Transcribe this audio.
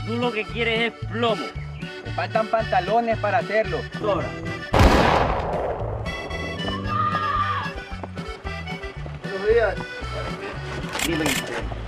Tú lo que quieres es plomo. Me faltan pantalones para hacerlo. Sobra. Buenos días. Dime,